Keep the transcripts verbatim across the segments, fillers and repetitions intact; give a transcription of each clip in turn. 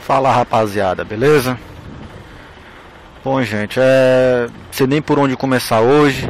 Fala, rapaziada, beleza? Bom, gente, é... não sei nem por onde começar hoje.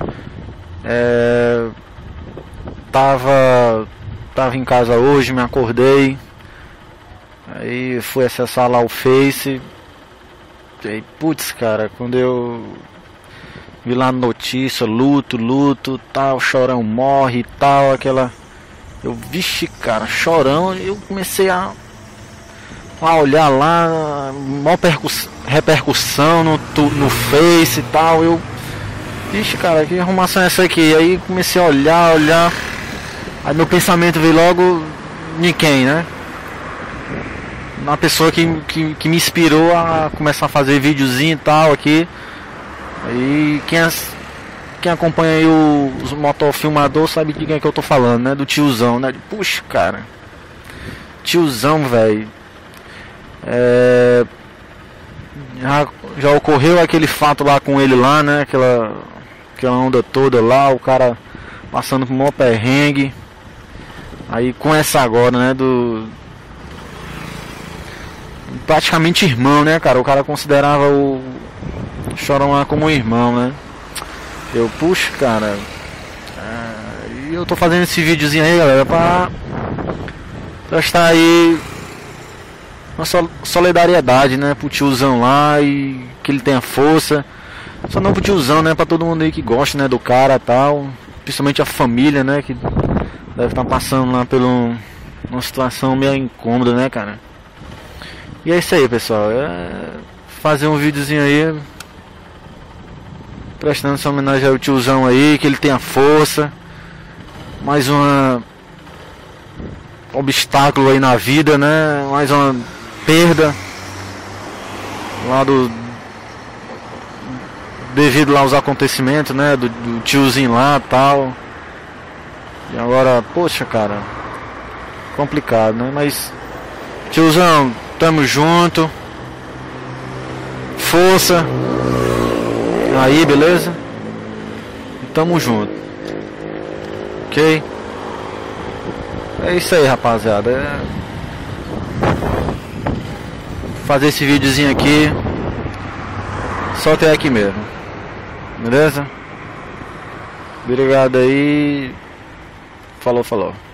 É... Tava... Tava em casa hoje, me acordei. Aí fui acessar lá o Face. E aí, putz, cara, quando eu vi lá notícia, luto, luto, tal, Chorão morre e tal, aquela... Eu, vixe, cara, Chorão, eu comecei a... a olhar lá, maior repercussão no, no Face e tal, eu... Vixe, cara, que arrumação é essa aqui? Aí comecei a olhar, olhar... Aí meu pensamento veio logo de quem, né? Uma pessoa que, que, que me inspirou a começar a fazer videozinho e tal aqui. Aí quem, quem acompanha aí o, os motofilmadores sabe de quem é que eu tô falando, né? Do tiozão, né? Puxa, cara. Tiozão, velho. É, já, já ocorreu aquele fato lá com ele lá, né? Aquela, aquela onda toda lá, o cara passando por um maior perrengue. Aí com essa agora, né? Do... praticamente irmão, né, cara? O cara considerava o Chorão lá como um irmão, né? Eu, puxa, cara. E eu tô fazendo esse videozinho aí, galera, pra prestar aí uma solidariedade, né, pro tiozão lá e que ele tenha força. Só não pro tiozão, né, pra todo mundo aí que gosta, né, do cara e tal. Principalmente a família, né, que deve estar passando lá por um, uma situação meio incômoda, né, cara. E é isso aí, pessoal. É fazer um videozinho aí prestando essa homenagem ao tiozão aí, que ele tenha força. Mais um obstáculo aí na vida, né? Mais uma perda lá do devido lá aos acontecimentos, né? Do, do tiozinho lá e tal. E agora, poxa, cara, complicado, né? Mas tiozão, tamo junto. Força. Aí, beleza? Tamo junto. Ok? É isso aí, rapaziada. É... fazer esse videozinho aqui só até aqui mesmo. Beleza? Obrigado aí. Falou, falou.